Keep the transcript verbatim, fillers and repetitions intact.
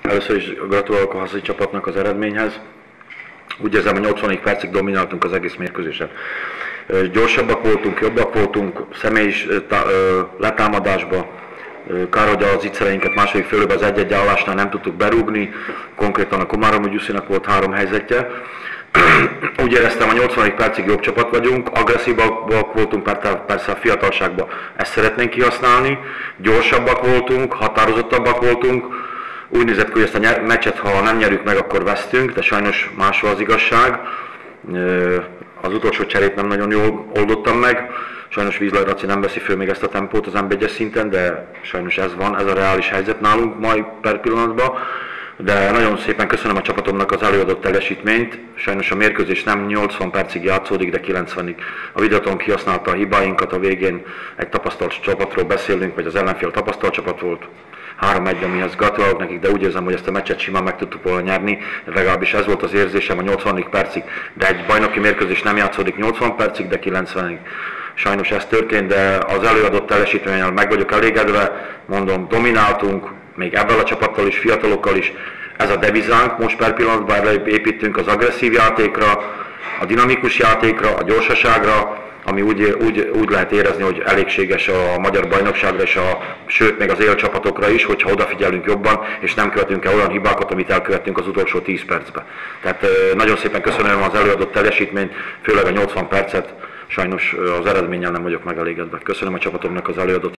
Először is gratulálok a hazai csapatnak az eredményhez. Úgy érzem, hogy nyolcvan percig domináltunk az egész mérkőzésen. Gyorsabbak voltunk, jobbak voltunk, személyis letámadásba. Kár, hogy az ittszereinket második félőben az egy-egy állásnál nem tudtuk berúgni. Konkrétan a Komáromi Gyuszinak volt három helyzetje. Úgy éreztem, hogy nyolcvan percig jobb csapat vagyunk, agresszívabbak voltunk, persze a fiatalságban ezt szeretnénk kihasználni, gyorsabbak voltunk, határozottabbak voltunk. Úgy nézett ki, hogy ezt a meccset, ha nem nyerjük meg, akkor vesztünk, de sajnos máshol az igazság. Az utolsó cserét nem nagyon jól oldottam meg. Sajnos Vízlaj Raci nem veszi föl még ezt a tempót az em egyes szinten, de sajnos ez van, ez a reális helyzet nálunk mai per pillanatban. De nagyon szépen köszönöm a csapatomnak az előadott teljesítményt. Sajnos a mérkőzés nem nyolcvan percig játszódik, de kilencvenig. A videóton kihasználta a hibáinkat, a végén egy tapasztalt csapatról beszélünk, vagy az ellenfél tapasztalt csapat volt. három egy, amihez gratulálok nekik, de úgy érzem, hogy ezt a meccset simán meg tudtuk volna nyerni. Legalábbis ez volt az érzésem a nyolcvan percig, de egy bajnoki mérkőzés nem játszódik nyolcvan percig, de kilencvenig. Sajnos ez történt, de az előadott teljesítménnyel meg vagyok elégedve. Mondom, domináltunk, még ebben a csapattal is, fiatalokkal is. Ez a devizánk, most per pillanatban építünk az agresszív játékra, a dinamikus játékra, a gyorsaságra, ami úgy, úgy, úgy lehet érezni, hogy elégséges a magyar bajnokságra, és a, sőt még az élcsapatokra is, hogyha odafigyelünk jobban, és nem követünk el olyan hibákat, amit elkövettünk az utolsó tíz percben. Tehát nagyon szépen köszönöm az előadott teljesítményt, főleg a nyolcvan percet, sajnos az eredménnyel nem vagyok megelégedve. Köszönöm a csapatomnak az előadott